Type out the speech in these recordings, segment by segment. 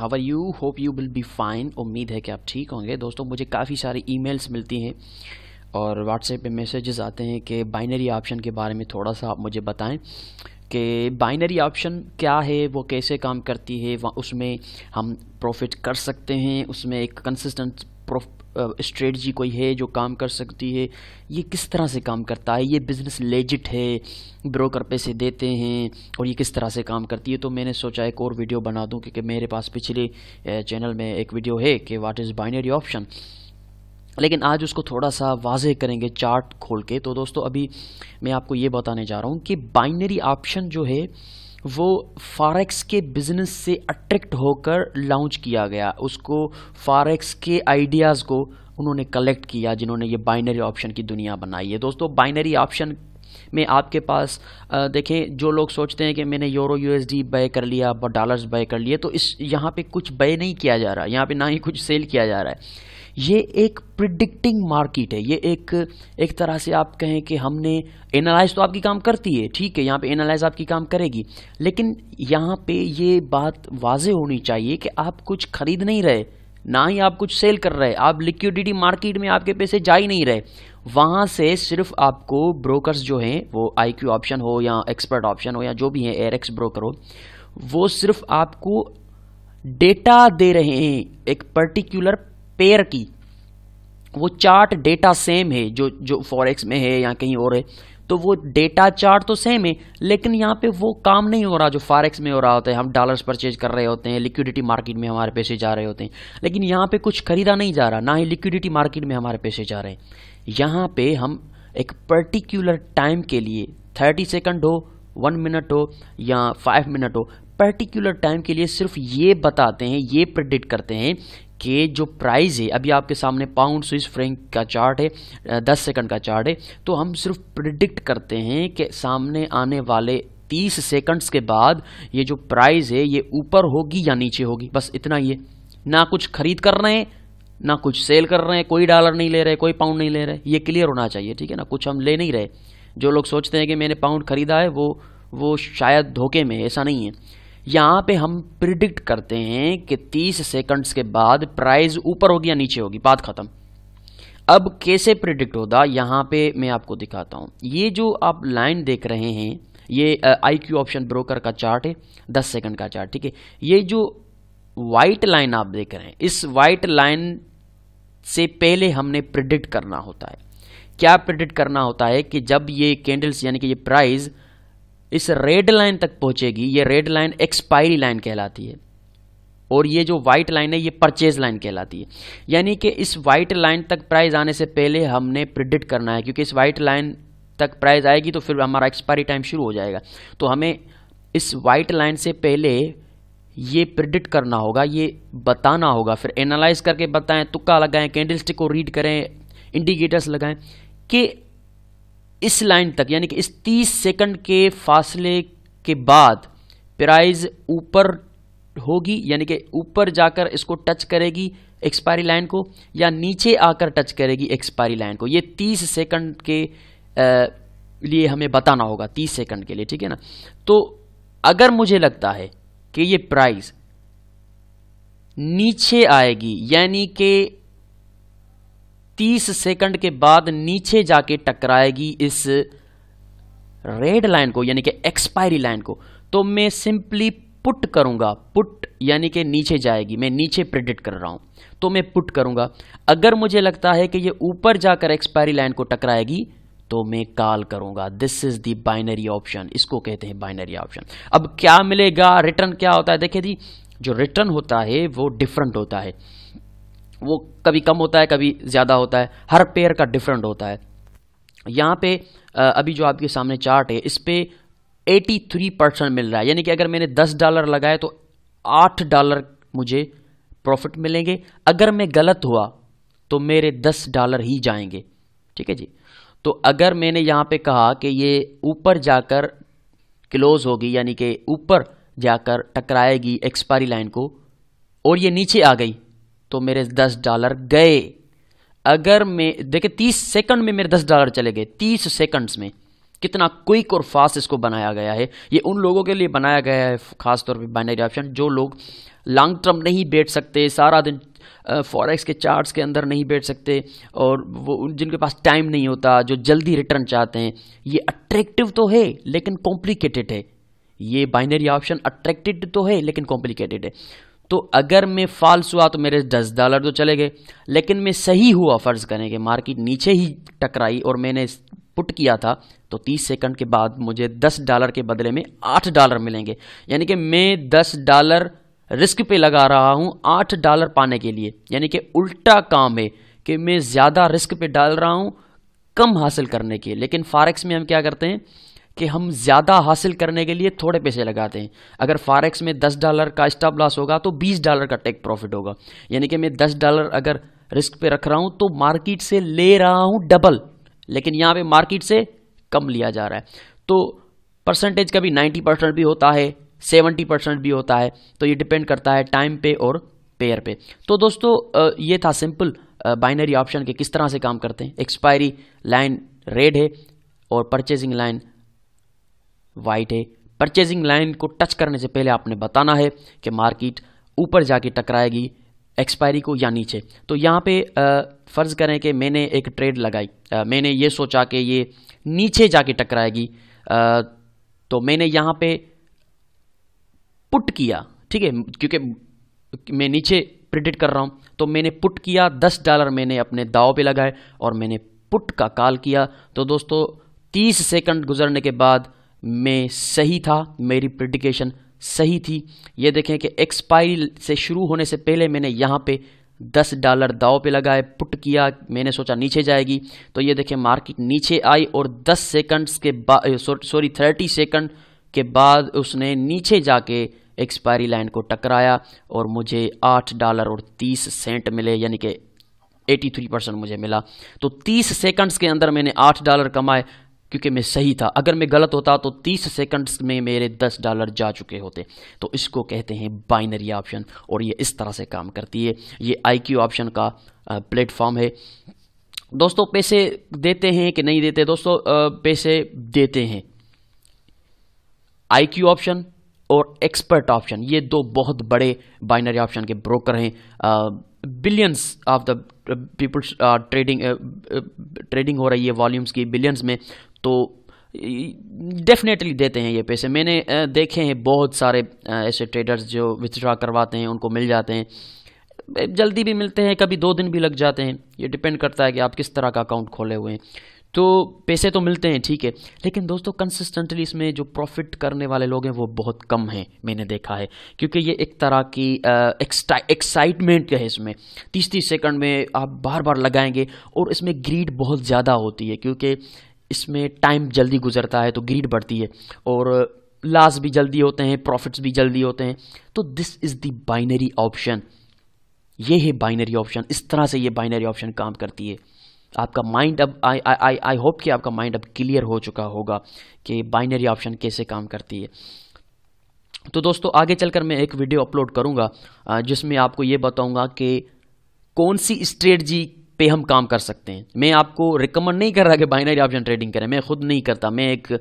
How are you, hope you will be fine. उम्मीद है कि आप ठीक होंगे। दोस्तों, मुझे काफ़ी सारी ईमेल्स मिलती हैं और व्हाट्सएप पे मैसेजेस आते हैं कि बाइनरी ऑप्शन के बारे में थोड़ा सा आप मुझे बताएं कि बाइनरी ऑप्शन क्या है, वो कैसे काम करती है, उसमें हम प्रॉफिट कर सकते हैं, उसमें एक कंसिस्टेंट स्ट्रेटजी कोई है जो काम कर सकती है, ये किस तरह से काम करता है, ये बिज़नेस लेजिट है, ब्रोकर पैसे देते हैं और ये किस तरह से काम करती है। तो मैंने सोचा एक और वीडियो बना दूं क्योंकि मेरे पास पिछले चैनल में एक वीडियो है कि व्हाट इज़ बाइनरी ऑप्शन, लेकिन आज उसको थोड़ा सा वाज़ेह करेंगे चार्ट खोल के। तो दोस्तों, अभी मैं आपको ये बताने जा रहा हूँ कि बाइनरी ऑप्शन जो है वो फॉरेक्स के बिज़नेस से अट्रैक्ट होकर लॉन्च किया गया। उसको फॉरेक्स के आइडियाज़ को उन्होंने कलेक्ट किया जिन्होंने ये बाइनरी ऑप्शन की दुनिया बनाई है। दोस्तों, बाइनरी ऑप्शन में आपके पास देखें, जो लोग सोचते हैं कि मैंने यूरो यूएसडी बाय कर लिया, डॉलर्स बाय कर लिए, तो इस यहाँ पे कुछ बाय नहीं किया जा रहा, यहाँ पे ना ही कुछ सेल किया जा रहा है। ये एक प्रिडिक्टिंग मार्केट है। ये एक तरह से आप कहें कि हमने एनालाइज तो आपकी काम करती है, ठीक है, यहाँ पे एनालाइज आपकी काम करेगी, लेकिन यहाँ पे ये बात वाज़ेह होनी चाहिए कि आप कुछ खरीद नहीं रहे, ना ही आप कुछ सेल कर रहे, आप लिक्विडिटी मार्केट में आपके पैसे जा ही नहीं रहे। वहाँ से सिर्फ आपको ब्रोकर्स जो हैं, वो IQ ऑप्शन हो या एक्सपर्ट ऑप्शन हो या जो भी है एयरएक्स ब्रोकर हो, वो सिर्फ आपको डेटा दे रहे हैं एक पर्टिकुलर पेयर की। वो चार्ट डेटा सेम है जो फॉरेक्स में है या कहीं और है, तो वो डेटा चार्ट तो सेम है, लेकिन यहाँ पे वो काम नहीं हो रहा जो फॉरेक्स में हो रहा होता है। हम डॉलर्स परचेज कर रहे होते हैं, लिक्विडिटी मार्केट में हमारे पैसे जा रहे होते हैं, लेकिन यहाँ पे कुछ खरीदा नहीं जा रहा, ना ही लिक्विडिटी मार्केट में हमारे पैसे जा रहे हैं। यहाँ पे हम एक पर्टिकुलर टाइम के लिए 30 सेकंड हो, 1 मिनट हो या 5 मिनट हो, पर्टिकुलर टाइम के लिए सिर्फ ये बताते हैं, ये प्रेडिक्ट करते हैं कि जो प्राइस है, अभी आपके सामने पाउंड स्विस फ्रैंक का चार्ट है, 10 सेकंड का चार्ट है, तो हम सिर्फ प्रेडिक्ट करते हैं कि सामने आने वाले 30 सेकंड्स के बाद ये जो प्राइस है ये ऊपर होगी या नीचे होगी, बस इतना ही है। ना कुछ खरीद कर रहे हैं, ना कुछ सेल कर रहे हैं, कोई डॉलर नहीं ले रहे, कोई पाउंड नहीं ले रहे, ये क्लियर होना चाहिए, ठीक है ना। कुछ हम ले नहीं रहे। जो लोग सोचते हैं कि मैंने पाउंड खरीदा है वो शायद धोखे में है, ऐसा नहीं है। यहाँ पे हम प्रिडिक्ट करते हैं कि 30 सेकंड्स के बाद प्राइस ऊपर होगी या नीचे होगी, बात खत्म। अब कैसे प्रिडिक्ट होगा, यहाँ पे मैं आपको दिखाता हूँ। ये जो आप लाइन देख रहे हैं, ये IQ ऑप्शन ब्रोकर का चार्ट है, 10 सेकंड का चार्ट, ठीक है। ये जो वाइट लाइन आप देख रहे हैं, इस वाइट लाइन से पहले हमने प्रिडिक्ट करना होता है। क्या प्रिडिक्ट करना होता है कि जब ये कैंडल्स यानी कि ये प्राइस इस रेड लाइन तक पहुंचेगी, ये रेड लाइन एक्सपायरी लाइन कहलाती है, और ये जो व्हाइट लाइन है ये परचेज लाइन कहलाती है। यानी कि इस व्हाइट लाइन तक प्राइस आने से पहले हमने प्रिडिक्ट करना है, क्योंकि इस व्हाइट लाइन तक प्राइस आएगी तो फिर हमारा एक्सपायरी टाइम शुरू हो जाएगा। तो हमें इस व्हाइट लाइन से पहले ये प्रिडिक्ट करना होगा, ये बताना होगा, फिर एनालाइज करके बताएं, तुक्का लगाएं, कैंडलस्टिक को रीड करें, इंडिकेटर्स लगाएं कि इस लाइन तक यानी कि इस 30 सेकंड के फासले के बाद प्राइस ऊपर होगी, यानी कि ऊपर जाकर इसको टच करेगी एक्सपायरी लाइन को, या नीचे आकर टच करेगी एक्सपायरी लाइन को। ये 30 सेकंड के लिए हमें बताना होगा, 30 सेकंड के लिए, ठीक है ना। तो अगर मुझे लगता है कि ये प्राइस नीचे आएगी, यानी कि 30 सेकंड के बाद नीचे जाके टकराएगी इस रेड लाइन को, यानी कि एक्सपायरी लाइन को, तो मैं सिंपली पुट करूंगा। पुट यानी कि नीचे जाएगी, मैं नीचे प्रेडिक्ट कर रहा हूं तो मैं पुट करूंगा। अगर मुझे लगता है कि ये ऊपर जाकर एक्सपायरी लाइन को टकराएगी तो मैं कॉल करूंगा। This is the binary option, इसको कहते हैं बाइनरी ऑप्शन। अब क्या मिलेगा, रिटर्न क्या होता है? देखिए जी, जो रिटर्न होता है वो डिफरेंट होता है, वो कभी कम होता है, कभी ज़्यादा होता है, हर पेयर का डिफरेंट होता है। यहाँ पे अभी जो आपके सामने चार्ट है, इस पे 83% मिल रहा है, यानी कि अगर मैंने $10 लगाए तो $8 मुझे प्रॉफिट मिलेंगे। अगर मैं गलत हुआ तो मेरे $10 ही जाएंगे, ठीक है जी। तो अगर मैंने यहाँ पे कहा कि ये ऊपर जाकर क्लोज होगी, यानी कि ऊपर जाकर टकराएगी एक्सपायरी लाइन को, और ये नीचे आ गई, तो मेरे $10 गए। अगर मैं देखिए 30 सेकंड में मेरे $10 चले गए, 30 सेकंड्स में। कितना क्विक और फास्ट इसको बनाया गया है। ये उन लोगों के लिए बनाया गया है खासतौर पे बाइनरी ऑप्शन जो लोग लॉन्ग टर्म नहीं बैठ सकते, सारा दिन फॉरेक्स के चार्ट्स के अंदर नहीं बैठ सकते, और वो जिनके पास टाइम नहीं होता, जो जल्दी रिटर्न चाहते हैं, ये अट्रैक्टिव तो है लेकिन कॉम्प्लिकेटेड है। ये बाइनरी ऑप्शन अट्रैक्टिव तो है लेकिन कॉम्प्लिकेटेड है। तो अगर मैं फॉल्स हुआ तो मेरे $10 तो चले गए, लेकिन मैं सही हुआ, फर्ज करें कि मार्केट नीचे ही टकराई और मैंने पुट किया था, तो 30 सेकंड के बाद मुझे $10 के बदले में $8 मिलेंगे। यानी कि मैं $10 रिस्क पे लगा रहा हूं $8 पाने के लिए। यानी कि उल्टा काम है कि मैं ज़्यादा रिस्क पे डाल रहा हूं कम हासिल करने के। लेकिन फॉरेक्स में हम क्या करते हैं कि हम ज़्यादा हासिल करने के लिए थोड़े पैसे लगाते हैं। अगर फॉरेक्स में $10 का स्टॉप लॉस होगा तो $20 का टेक प्रॉफिट होगा। यानी कि मैं $10 अगर रिस्क पे रख रहा हूं तो मार्केट से ले रहा हूं डबल, लेकिन यहाँ पे मार्केट से कम लिया जा रहा है। तो परसेंटेज कभी 90% भी होता है, 70% भी होता है। तो ये डिपेंड करता है टाइम पे और पेयर पे। तो दोस्तों ये था सिंपल बाइनरी ऑप्शन के किस तरह से काम करते हैं। एक्सपायरी लाइन रेड है और परचेजिंग लाइन वाइट है। परचेजिंग लाइन को टच करने से पहले आपने बताना है कि मार्केट ऊपर जाके टकराएगी एक्सपायरी को या नीचे। तो यहाँ पे फर्ज करें कि मैंने एक ट्रेड लगाई, मैंने ये सोचा कि ये नीचे जाके टकराएगी, तो मैंने यहाँ पे पुट किया, ठीक है, क्योंकि मैं नीचे प्रिडिक्ट कर रहा हूँ, तो मैंने पुट किया, $10 मैंने अपने दाव पे लगाए और मैंने पुट का कॉल किया। तो दोस्तों 30 सेकंड गुजरने के बाद मैं सही था, मेरी प्रिडिकेशन सही थी। ये देखें कि एक्सपायरी से शुरू होने से पहले मैंने यहाँ पे $10 दाव पे लगाए, पुट किया, मैंने सोचा नीचे जाएगी। तो ये देखें मार्केट नीचे आई और 10 सेकंड्स के बाद 30 सेकंड के बाद उसने नीचे जाके एक्सपायरी लाइन को टकराया और मुझे $8.30 मिले, यानी कि 83% मुझे मिला। तो 30 सेकंड्स के अंदर मैंने $8 कमाए क्योंकि मैं सही था। अगर मैं गलत होता तो 30 सेकंड्स में मेरे $10 जा चुके होते। तो इसको कहते हैं बाइनरी ऑप्शन और ये इस तरह से काम करती है। ये IQ ऑप्शन का प्लेटफॉर्म है। दोस्तों पैसे देते हैं कि नहीं देते? दोस्तों पैसे देते हैं। IQ ऑप्शन और एक्सपर्ट ऑप्शन, ये दो बहुत बड़े बाइनरी ऑप्शन के ब्रोकर हैं। Billions of the peoples trading हो रही है, वॉल्यूम्स की बिलियंस में। तो डेफिनेटली देते हैं ये पैसे। मैंने देखे हैं बहुत सारे ऐसे ट्रेडर्स जो विथड्रॉ करवाते हैं, उनको मिल जाते हैं, जल्दी भी मिलते हैं, कभी 2 दिन भी लग जाते हैं। ये डिपेंड करता है कि आप किस तरह का अकाउंट खोले हुए हैं। तो पैसे तो मिलते हैं, ठीक है, लेकिन दोस्तों कंसिस्टेंटली इसमें जो प्रॉफिट करने वाले लोग हैं वो बहुत कम हैं, मैंने देखा है। क्योंकि ये एक तरह की एक्साइटमेंट है इसमें। 30-30 सेकंड में आप बार बार लगाएंगे और इसमें ग्रीड बहुत ज़्यादा होती है, क्योंकि इसमें टाइम जल्दी गुजरता है तो ग्रीड बढ़ती है और लॉस भी जल्दी होते हैं, प्रॉफिट्स भी जल्दी होते हैं। तो this is the binary option. ये है बाइनरी ऑप्शन। इस तरह से ये बाइनरी ऑप्शन काम करती है। आपका माइंड अब आई होप कि आपका माइंड अब क्लियर हो चुका होगा कि बाइनरी ऑप्शन कैसे काम करती है। तो दोस्तों आगे चलकर मैं एक वीडियो अपलोड करूंगा जिसमें आपको ये बताऊंगा कि कौन सी स्ट्रेटजी पे हम काम कर सकते हैं। मैं आपको रिकमेंड नहीं कर रहा कि बाइनरी ऑप्शन ट्रेडिंग करें, मैं खुद नहीं करता। मैं एक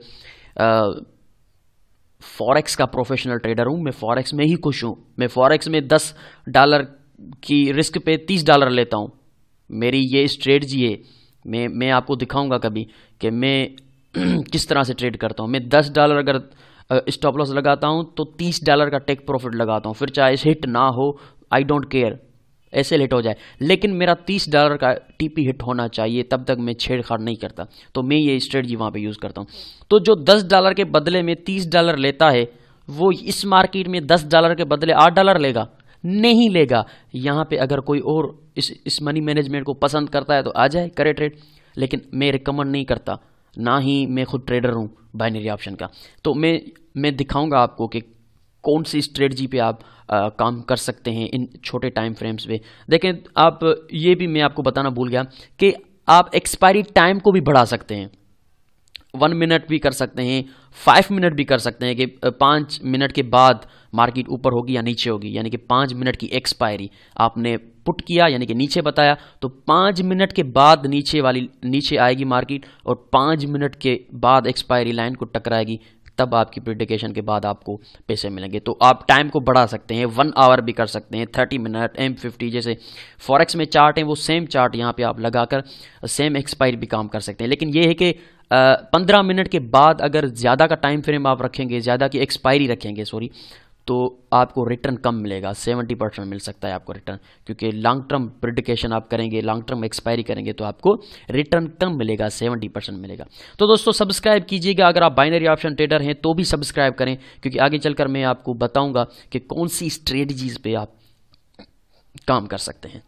फॉरेक्स का प्रोफेशनल ट्रेडर हूं, मैं फॉरेक्स में ही खुश हूं। मैं फॉरेक्स में $10 की रिस्क पे $30 लेता हूं। मेरी ये स्ट्रेटजी है। मैं आपको दिखाऊंगा कभी कि मैं किस तरह से ट्रेड करता हूं। मैं $10 अगर स्टॉप लॉस लगाता हूं तो $30 का टेक प्रॉफिट लगाता हूं, फिर चाहे हिट ना हो, आई डोंट केयर, ऐसे लेट हो जाए, लेकिन मेरा $30 का टीपी हिट होना चाहिए, तब तक मैं छेड़छाड़ नहीं करता। तो मैं ये स्ट्रेटजी वहां पे यूज करता हूं। तो जो $10 के बदले में $30 लेता है, वो इस मार्केट में $10 के बदले $8 लेगा? नहीं लेगा। यहां पे अगर कोई और इस मनी मैनेजमेंट को पसंद करता है तो आ जाए, करे ट्रेड, लेकिन मैं रिकमेंड नहीं करता, ना ही मैं खुद ट्रेडर हूं बाइनरी ऑप्शन का। तो मैं दिखाऊंगा आपको कि कौन सी स्ट्रेटजी पे आप काम कर सकते हैं इन छोटे टाइम फ्रेम्स पे। देखें, आप ये भी मैं आपको बताना भूल गया कि आप एक्सपायरी टाइम को भी बढ़ा सकते हैं। 1 मिनट भी कर सकते हैं, 5 मिनट भी कर सकते हैं कि 5 मिनट के बाद मार्केट ऊपर होगी या नीचे होगी, यानी कि 5 मिनट की एक्सपायरी आपने पुट किया, यानी कि नीचे बताया, तो 5 मिनट के बाद नीचे आएगी मार्केट और 5 मिनट के बाद एक्सपायरी लाइन को टकराएगी, तब आपकी प्रेडिकेशन के बाद आपको पैसे मिलेंगे। तो आप टाइम को बढ़ा सकते हैं, 1 आवर भी कर सकते हैं, 30 मिनट, M50 जैसे फॉरेक्स में चार्ट है वो सेम चार्ट यहाँ पे आप लगाकर सेम एक्सपायरी भी काम कर सकते हैं। लेकिन ये है कि 15 मिनट के बाद अगर ज़्यादा का टाइम फ्रेम आप रखेंगे, ज़्यादा की एक्सपायरी रखेंगे सॉरी, तो आपको रिटर्न कम मिलेगा, 70% मिल सकता है आपको रिटर्न, क्योंकि लॉन्ग टर्म प्रेडिकेशन आप करेंगे, लॉन्ग टर्म एक्सपायरी करेंगे तो आपको रिटर्न कम मिलेगा, 70% मिलेगा। तो दोस्तों सब्सक्राइब कीजिएगा, अगर आप बाइनरी ऑप्शन ट्रेडर हैं तो भी सब्सक्राइब करें, क्योंकि आगे चलकर मैं आपको बताऊंगा कि कौन सी स्ट्रेटजीज पे आप काम कर सकते हैं।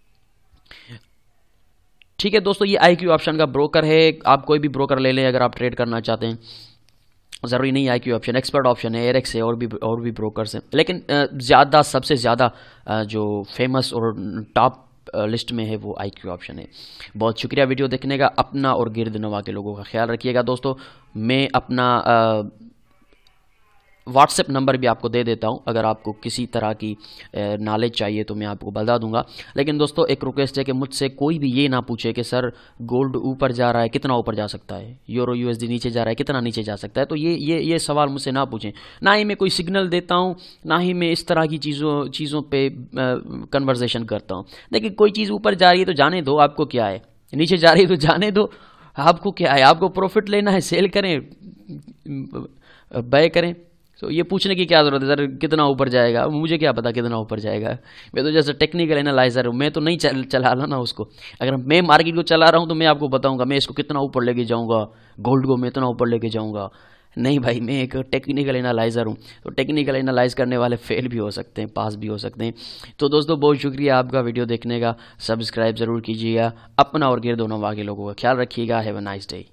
ठीक है दोस्तों, ये IQ ऑप्शन का ब्रोकर है, आप कोई भी ब्रोकर ले लें अगर आप ट्रेड करना चाहते हैं, ज़रूरी नहीं IQ ऑप्शन, एक्सपर्ट ऑप्शन है, एरेक्स है, और भी ब्रोकर्स हैं, लेकिन ज़्यादा सबसे ज़्यादा जो फेमस और टॉप लिस्ट में है वो IQ ऑप्शन है। बहुत शुक्रिया वीडियो देखने का, अपना और गिर्द नवा के लोगों का ख्याल रखिएगा। दोस्तों मैं अपना व्हाट्सएप नंबर भी आपको दे देता हूं, अगर आपको किसी तरह की नॉलेज चाहिए तो मैं आपको बता दूंगा। लेकिन दोस्तों एक रिक्वेस्ट है कि मुझसे कोई भी ये ना पूछे कि सर गोल्ड ऊपर जा रहा है, कितना ऊपर जा सकता है, यूरो USD नीचे जा रहा है, कितना नीचे जा सकता है, तो ये सवाल मुझसे ना पूछें। ना ही मैं कोई सिग्नल देता हूं, ना ही मैं इस तरह की चीज़ों पे कन्वर्सेशन करता हूं। देखिए कोई चीज़ ऊपर जा रही है तो जाने दो, आपको क्या है, नीचे जा रही है तो जाने दो, आपको क्या है, आपको प्रॉफिट लेना है, सेल करें, बाय करें। तो ये पूछने की क्या ज़रूरत है सर कितना ऊपर जाएगा, मुझे क्या पता कितना ऊपर जाएगा, मैं तो जैसे टेक्निकल एनालाइजर हूँ, मैं तो नहीं चला रहा ना उसको। अगर मैं मार्केट को चला रहा हूँ तो मैं आपको बताऊंगा मैं इसको कितना ऊपर लेके जाऊंगा, गोल्ड को मैं इतना ऊपर लेके जाऊंगा। नहीं भाई, मैं एक टेक्निकल एनालाइज़र हूँ, तो टेक्निकल एनालाइज करने वाले फेल भी हो सकते हैं, पास भी हो सकते हैं। तो दोस्तों बहुत शुक्रिया आपका वीडियो देखने का, सब्सक्राइब ज़रूर कीजिएगा, अपना और गिरदोनवा के लोगों का ख्याल रखिएगा। Have a nice day.